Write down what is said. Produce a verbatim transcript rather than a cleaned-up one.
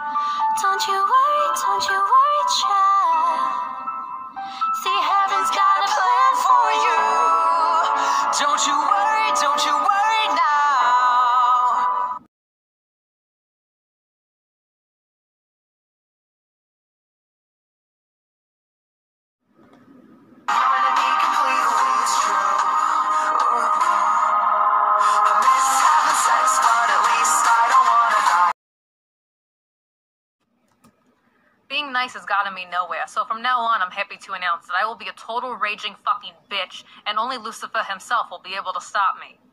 Don't you worry, don't you worry, child. See, heaven's got a plan for you. Don't you worry, don't you worry now. Knowing to me completely is true. I miss having sex, but at least I don't wanna die. Being nice has gotten me nowhere, so from now on I'm happy to announce that I will be a total raging fucking bitch, and only Lucifer himself will be able to stop me.